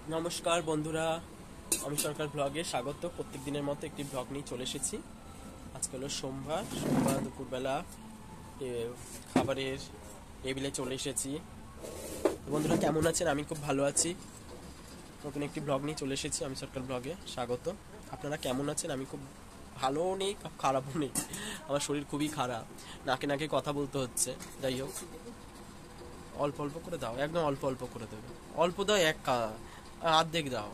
নমস্কার বন্ধুরা, আমি সরকার ব্লগে স্বাগত। প্রত্যেক দিনের মতো একটি ব্লগ নিয়ে চলে এসেছি। আজকে হলো সোমবার দুপুরবেলা খাবারের টেবিলে চলে এসেছি। বন্ধুরা কেমন আছেন? আমি খুব ভালো আছি। নতুন একটি ব্লগ নিয়ে চলে এসেছি, আমি সরকার ব্লগে স্বাগত। আপনারা কেমন আছেন? আমি খুব ভালোও নেই, খারাপও নেই। আমার শরীর খুবই খারাপ, নাকে নাকে কথা বলতে হচ্ছে। যাই হোক, অল্প অল্প করে দাও, একদম অল্প অল্প করে দেবে। অল্প দাও, অর্ধেক দাও।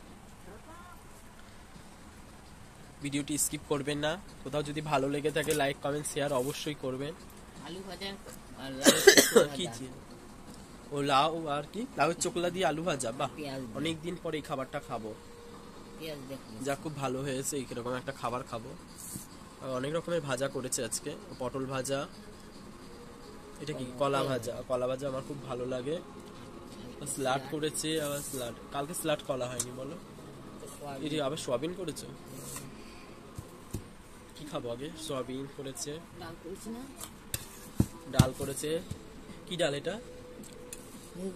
ভিডিওটি স্কিপ করবেন না। কোথাও যদি ভালো লেগে থাকে লাইক কমেন্ট শেয়ার অবশ্যই করবেন। আলু ভাজা আর কি ও লাউ আর কি লাউয়ের চোকলা দিয়ে আলু ভাজা, বাহ! অনেকদিন পরে এই খাবারটা খাবো, যা খুব ভালো হয়েছে। এইরকম একটা খাবার খাবো। অনেক রকমের ভাজা করেছে আজকে, পটল ভাজা, এটা কি কলা ভাজা। কলা ভাজা আমার খুব ভালো লাগে। স্যালাড করেছে, আবার স্যালাড, কালকে স্যালাড কলা হয়নি বলো, এই আবার সোয়াবিন করেছে। কি খাবো আগে? সোয়াবিন করেছে, ডাল করেছে। কি ডাল এটা? মুগ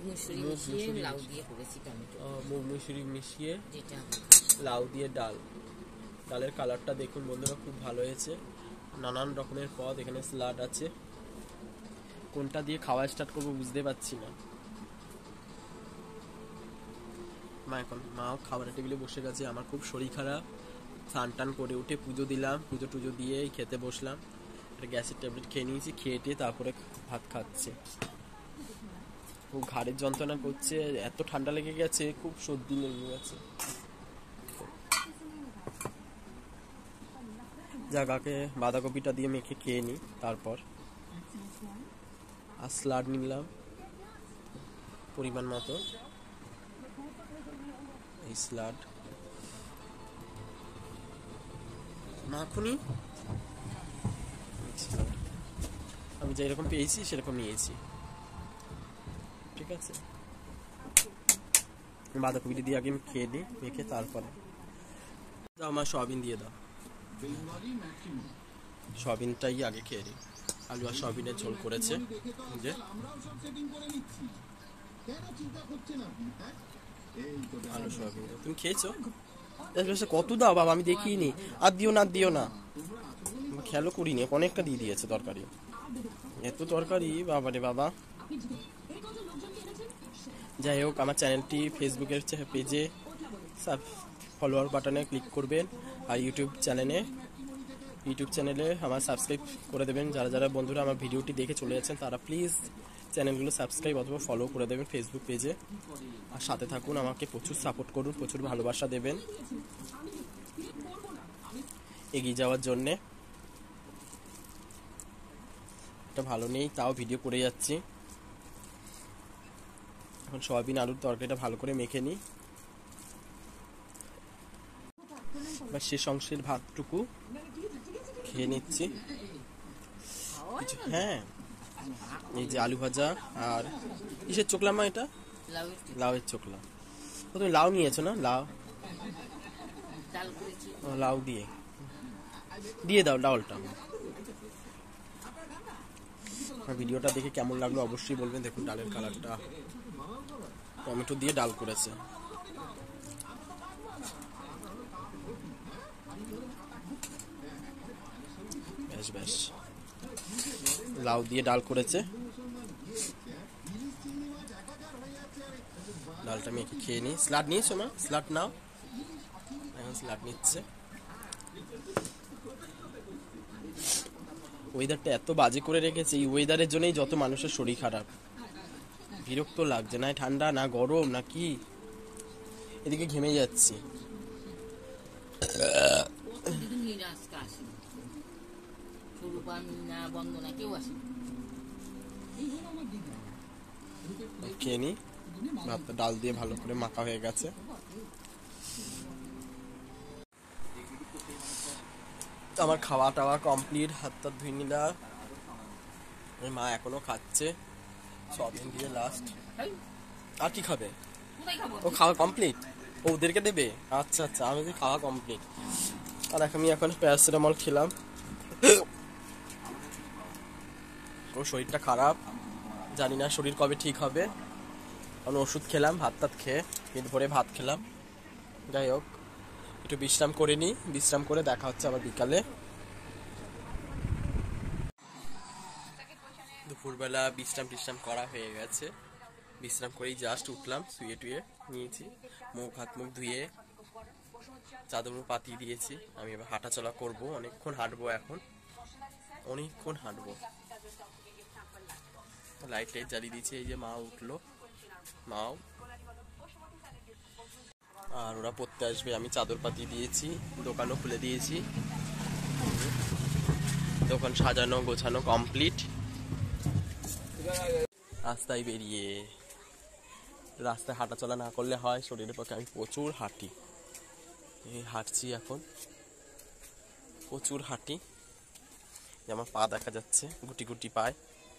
মুসুরি মিশিয়ে লাউ দিয়ে ডাল। ডালের কালারটা দেখুন বন্ধুরা, খুব ভালো হয়েছে। নানান রকমের পদ, এখানে স্যালাড আছে। কোনটা দিয়ে খাওয়া স্টার্ট করবো বুঝতে পারছি না। মাও খাবারের টেবিলে বসে গেছে। আমার খুব শরীর খারাপ। স্নান টান করে উঠে পুজো দিলাম, পুজো টুজো দিয়ে খেতে বসলাম। একটা গ্যাসের ট্যাবলেট খেয়ে নিয়েছি, খেয়ে টেয়ে তারপরে ভাত খাচ্ছে। খুব ঘাড়ের যন্ত্রণা করছে, এত ঠান্ডা লেগে গেছে, খুব সর্দি লেগে গেছে। জায়গাকে বাঁধাকপিটা দিয়ে মেখে খেয়ে নিই, তারপর আর স্যালাড নিলাম পরিমাণ মতো। এই স্যালাড মাখুনি, আমি যেরকম পেয়েছি সেরকম নিয়েছি, ঠিক আছে। বাঁধাকপিটা দিয়ে আগে আমি খেয়ে নিই, মেখে তারপরে দাও। আমার সয়াবিন দিয়ে দাও, সয়াবিনটাই আগে খেয়ে নিই। আলু আর সয়াবিনের ঝোল করেছে যে। আলু সয়াবিন তুমি খেয়েছো? কত দাও বাবা, আমি দেখিনি। আর দিও না, দিও না, খেয়ালও করিনি। অনেকটা দিয়ে দিয়েছে তরকারি, এত তরকারি, বাবা রে বাবা। যাই হোক, আমার চ্যানেলটি ফেসবুকের পেজে ফলোয়ার বাটনে ক্লিক করবেন, আর ইউটিউব চ্যানেলে আমার সাবস্ক্রাইব করে দেবেন। যারা যারা বন্ধুরা আমার ভিডিওটি দেখে চলে যাচ্ছেন তারা প্লিজ চ্যানেলগুলো সাবস্ক্রাইব অথবা ফলো করে দেবেন ফেসবুক পেজে। আর সাথে থাকুন, আমাকে প্রচুর সাপোর্ট করুন, প্রচুর ভালোবাসা দেবেন এগিয়ে যাওয়ার জন্যে। এটা ভালো নেই, তাও ভিডিও করে যাচ্ছি। এখন সয়াবিন আলুর তরকারিটা ভালো করে মেখে নিই। এবার শেষ অংশের ভাতটুকু খেয়ে নিচ্ছি। হ্যাঁ, এই যে আলু ভাজা আর কিসের চোকলা মা? এটা লাউয়ের চোকলা। তুমি লাউ নিয়েছো না? লাউ দিয়ে দাও ডালটা। ভিডিওটা দেখে কেমন লাগলো অবশ্যই বলবেন। দেখুন ডালের কালারটা, টমেটো দিয়ে ডাল করেছে। বেশ বেশ, লাউ দিয়ে ডাল করেছে। ডালটা মেখে খেয়ে নিই। স্যালাড নিয়েছো মা? স্যালাড নাও। এখন স্যালাড নিচ্ছে। ওয়েদারটা এত বাজে করে রেখেছে, এই ওয়েদারের জন্যই যত মানুষের শরীর খারাপ। বিরক্ত লাগছে, না ঠান্ডা না গরম না কি, এদিকে ঘেমে যাচ্ছি। খেয়ে নি, ভাতটা ডাল দিয়ে ভালো করে মাখা হয়ে গেছে। আমার খাওয়া টাওয়া কমপ্লিট, হাত টাত ধুয়ে নিলাম। মা এখনো খাচ্ছে সয়াবিন দিয়ে লাস্ট। আর কি খাবে? ও খাওয়া কমপ্লিট, ওদেরকে দেবে? আচ্ছা আচ্ছা, আমি খাওয়া কমপ্লিট। আর আমি এখন প্যারাসিটামল খেলাম। ও শরীরটা খারাপ, জানি না শরীর কবে ঠিক হবে। আমি ওষুধ খেলাম, ভাত টাত খেয়ে পেট ভরে ভাত খেলাম। যাই হোক, একটু বিশ্রাম করে নিই, বিশ্রাম করে দেখা হচ্ছে আবার বিকালে। দুপুরবেলা বিশ্রাম টিশ্রাম করা হয়ে গেছে, বিশ্রাম করেই জাস্ট উঠলাম, শুয়ে টুয়ে নিয়েছি, মুখ হাত মুখ ধুয়ে চাদর পাতিয়ে দিয়েছি। আমি এবার হাঁটা চলা করবো, অনেকক্ষণ হাঁটবো, এখন অনেকক্ষণ হাঁটবো। লাইট টাইট জ্বালিয়ে দিয়েছি, এই যে মা উঠলো, মাও আর ওরা পড়তে আসবে। আমি চাদর পাতিয়ে দিয়েছি, দোকানও খুলে দিয়েছি, দোকান সাজানো গোছানো কমপ্লিট। রাস্তায় বেরিয়ে, রাস্তায় হাঁটা চলা না করলে হয় শরীরের পক্ষে। আমি প্রচুর হাঁটি, এই হাঁটছি এখন, প্রচুর হাঁটি। আমার পা দেখা যাচ্ছে, গুটি গুটি পায়।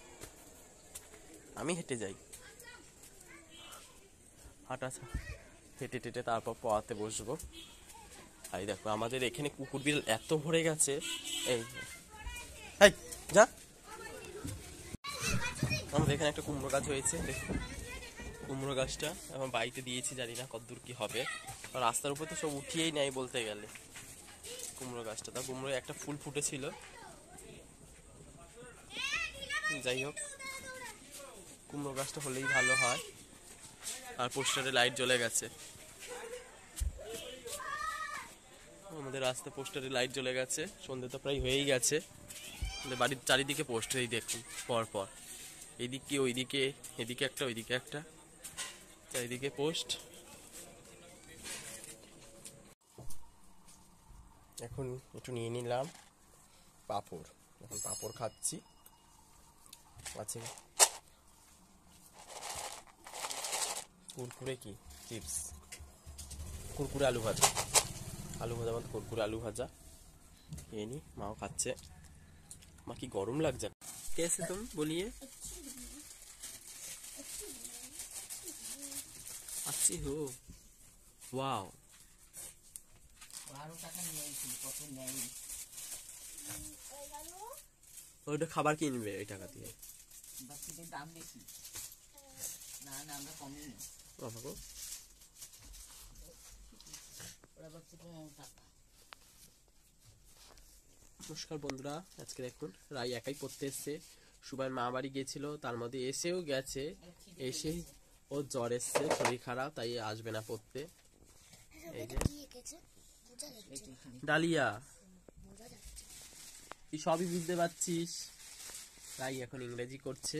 আমি হেঁটে যাই, হাঁটা হেঁটে টেটে তারপর পড়াতে বসবো। আর দেখো আমাদের এখানে কুকুর বিড়াল এত ভরে গেছে। এই যা, আমাদের এখানে একটা কুমড়ো গাছ হয়েছে, দেখুন কুমড়ো গাছটা এখন বাড়িতে দিয়েছি, জানি না কতদূর কি হবে। আর রাস্তার উপর তো সব উঠিয়েই নেয় বলতে গেলে কুমড়ো গাছটা। তা কুমড়ো একটা ফুল ফুটেছিল, যাই হোক কুমড়ো গাছটা হলেই ভালো হয়। আর পোস্টারে লাইট জ্বলে গেছে, আমাদের রাস্তায় পোস্টারে লাইট জ্বলে গেছে। সন্ধ্যে তো প্রায় হয়েই গেছে, বাড়ির চারিদিকে পোস্ট, এই দেখুন পর পর, এইদিকে ওইদিকে, এদিকে একটা ওইদিকে একটা, চারিদিকে পোস্ট। এখন একটু নিয়ে নিলাম পাঁপড়, এখন পাঁপড় খাচ্ছি। আছে কুরকুরে, কি চিপস, কুরকুরে আলু ভাজা, আলু ভাজা মানে কুরকুরে আলু ভাজা খেয়ে নি। মাও খাচ্ছে। মা কি গরম লাগছে, कैसे तुम बोलिए, अच्छी हो, वाओ। 12 টাকা নিয়েছিল, কত নেই? ওইটা খাবার কিনবে এই টাকা দিয়ে, বাচ্চাদের দাম বেশি। না না, আমরা কমই নিই। বাবা গো, ওরা বাচ্চা 15 টাকা। নমস্কার বন্ধুরা, আজকে দেখুন রাই একাই পড়তে এসছে। সুবাই মা বাড়ি গিয়েছিল, তার মধ্যে এসেও গেছে, এসে ও জ্বর এসছে, শরীর খারাপ, তাই আসবে না পড়তে। এই যে ডালিয়া, তুই সবই বুঝতে পারছিস। রাই এখন ইংরেজি করছে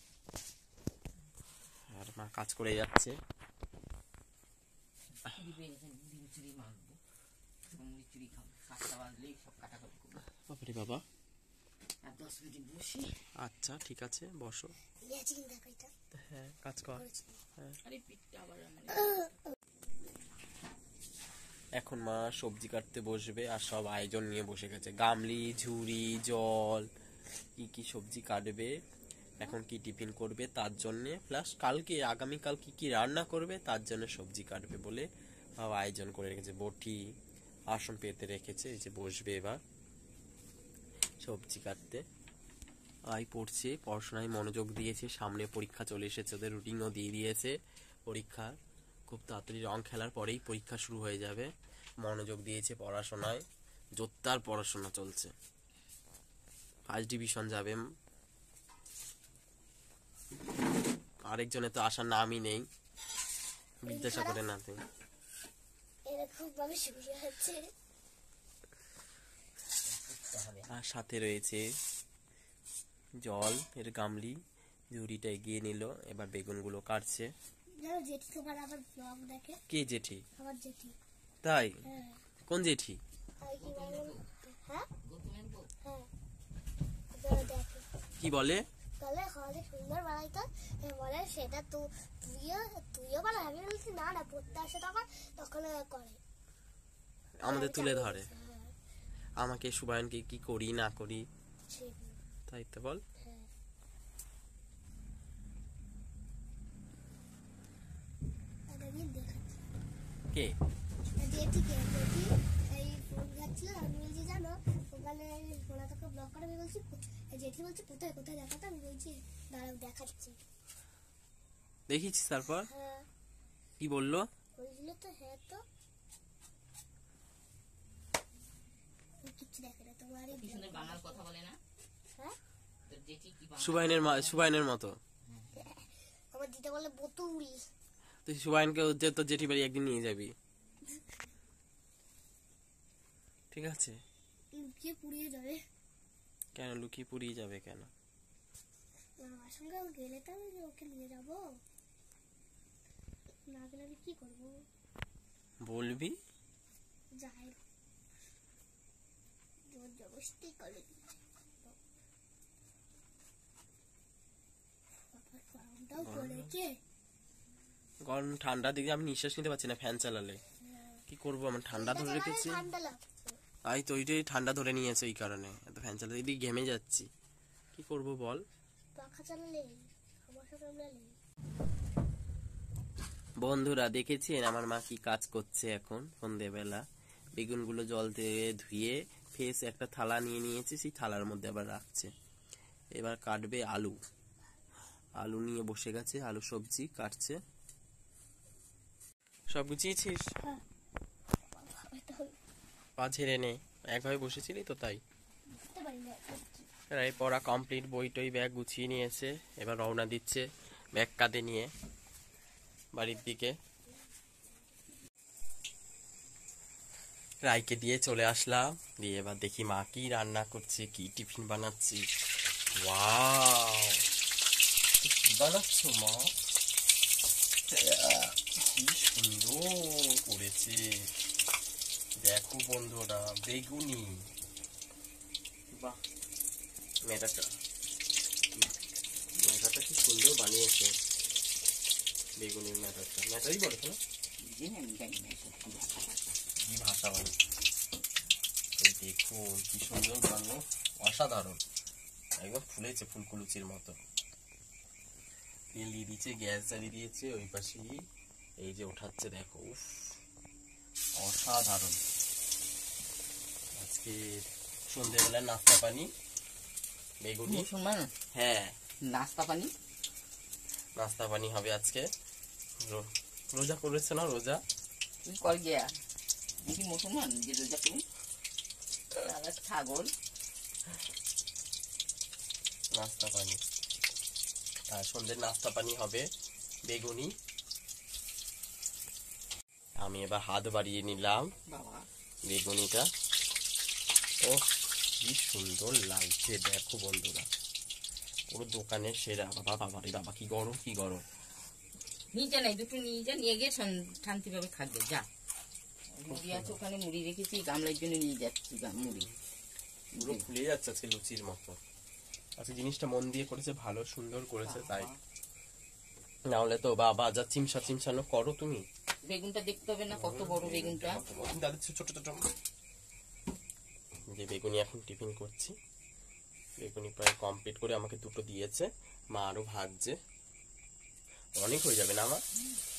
আর মা কাজ করে যাচ্ছে। চুরি মারবো, চুরি খাবো, 7টা বাজলেই সব কাটাকাটি করবো। বাবারে বাবা, আর 10 মিনিট বসি। আচ্ছা ঠিক আছে, বসো। হ্যাঁ কাজ কর। আরে পিঠটা আবার এখন মা সবজি কাটতে বসবে, আর সব আয়োজন নিয়ে বসে গেছে, গামলি, ঝুড়ি, জল, কি কি সবজি কাটবে, এখন কি টিফিন করবে তার জন্য, প্লাস কালকে আগামীকাল কি কি রান্না করবে তার জন্য সবজি কাটবে বলে সব আয়োজন করে রেখেছে। বটি আসন পেতে রেখেছে, এই যে বসবে এবার সবজি কাটতে। আই পড়ছে, পড়াশোনায় মনোযোগ দিয়েছে, সামনে পরীক্ষা চলে এসেছে, ওদের রুটিনও দিয়ে দিয়েছে পরীক্ষা। খুব তাড়াতাড়ি রং খেলার পরেই পরীক্ষা শুরু হয়ে যাবে। মনোযোগ দিয়েছে পড়াশোনায়, জোরদার পড়াশোনা চলছে, ফার্স্ট ডিভিশন যাবে। আরেকজনে তো আসার নামই নেই, বিদ্যাসাগরের নাতে। আর সাথে রয়েছে জল এর গামলি, ঝুড়িটা এগিয়ে নিল, এবার বেগুনগুলো কাটছে। কে জেঠি? তাই? কোন জেঠি? কি বলে? সুন্দর বানাইতো বলে, সেটা তুইও বানা। আমি বলছি না না, পড়তে আসে তখন তখন করে, আমাদের তুলে ধরে। আমাকে সুবায়নকে কি করি না করি, তাই তো বল। কে এই ফোন ঘাটছিল, আমি বলছি জানো ওখানে ফোনা তোকে ব্লক করে, আমি বলছি জেঠি বলছি কোথায় কোথায় দেখাতো, আমি বলছি দাঁড়াও দেখাচ্ছি। দেখিছিস তারপর হ্যাঁ কি বললো? বলছিল তো হ্যাঁ তো কিছু দেখে না তোমার কি সুন্দর বাংলা কথা বলে না? হ্যাঁ তোর জেঠি কি বাংলা? সুবাইনের মতো। আমার দিদা বলে বোতুল। তুই সুবাইনকে তোর জেঠি বাড়ি একদিন নিয়ে যাবি, ঠিক আছে? লুকিয়ে পুড়িয়ে যাবে। কেন লুকিয়ে পুড়িয়ে যাবে কেন? আমার সঙ্গে গেলে তো আমি ওকে নিয়ে যাবো, না গেলে আমি কি করবো? বলবি? যাই জোর জবরদস্তি করে দিচ্ছে। বাবা গরমটাও পড়েছে। গরম ঠান্ডা দিকে আমি নিঃশ্বাস নিতে পারছি না ফ্যান চালালে। কি করবো, আমার ঠান্ডা ধরে রেখেছে। ঠান্ডা লাগছে। তাই তো ওইটাই ঠান্ডা ধরে নিয়েছে, ওই কারণে এত ফ্যান চালাতে এদিকে ঘেমে যাচ্ছি। কি করব বল? পাখা চালালে সমস্যা কামড়ালে। বন্ধুরা দেখেছেন আমার মা কি কাজ করছে এখন সন্ধ্যেবেলা? বেগুনগুলো জল দিয়ে ধুয়ে ফেস একটা থালা নিয়ে নিয়েছে, সেই থালার মধ্যে আবার রাখছে। এবার কাটবে আলু। আলু নিয়ে বসে গেছে, আলু সবজি কাটছে। সব গুছিয়েছিস? হ্যাঁ পা ঝেড়ে নে, একভাবে বসেছিলি তো তাই। বুঝতে পারি না। এই পড়া কমপ্লিট, বই টই ব্যাগ গুছিয়ে নিয়েছে, এবার রওনা দিচ্ছে ব্যাগ কাঁধে নিয়ে বাড়ির দিকে। রাইকে দিয়ে চলে আসলাম, দিয়ে এবার দেখি মা কি রান্না করছে, কি টিফিন বানাচ্ছি। ওয়াও, কি বানাচ্ছো মা? কি সুন্দর করেছে দেখো বন্ধুরা, বেগুনি। বাহ, মেয়েটাটা কি সুন্দর বানিয়েছে বেগুনির মেয়েটাটা। মেয়েটাই বলেছে না আমি জানি না এসব কি ভাষা। কি ভাষা বলে। এই দেখুন কি সুন্দর বানানো, অসাধারণ, একদম ফুলেছে ফুলকুলুচির মতো। তেল দিয়ে দিয়েছে, গ্যাস জ্বালিয়ে দিয়েছে, ওই পাশেই এই যে ওঠাচ্ছে দেখো। উফ, অসাধারণ। আজকে সন্ধ্যেবেলায় নাস্তা পানি বেগুনি। মুসলমান হ্যাঁ, নাস্তা পানি নাস্তা পানি হবে আজকে। রোজা করেছে না? রোজা তুই কর গিয়া দেখি মুসলমান যে রোজা করি ছাগল। নাস্তা পানি, আর সন্ধ্যের নাস্তা পানি হবে বেগুনি। আমি এবার হাত বাড়িয়ে নিলাম বাবা বেগুনিটা। ও কি সুন্দর লাগছে দেখো বন্ধুরা, পুরো দোকানের সেরা। বাবা বাবা রে বাবা, কি গরম কি গরম। নিচে নাই, দুটো নিয়ে যা, নিয়ে গিয়ে শান্তিভাবে খাবে যা। মুড়ি আছে ওখানে, মুড়ি রেখেছি, গামলার জন্য নিয়ে যাচ্ছি মুড়ি। পুরো ফুলে যাচ্ছে আজকে লুচির মতো। আজকে জিনিসটা মন দিয়ে করেছে, ভালো সুন্দর করেছে তাই। না হলে তো বাবা যা চিমসা চিমসানো করো তুমি। বেগুনটা দেখতে হবে না কত বড় বেগুনটা। দাদা ছোট ছোট যে বেগুনি এখন টিফিন করছি। বেগুনি প্রায় কমপ্লিট করে আমাকে দুটো দিয়েছে, মা আরো ভাজছে। অনেক হয়ে যাবে না মা?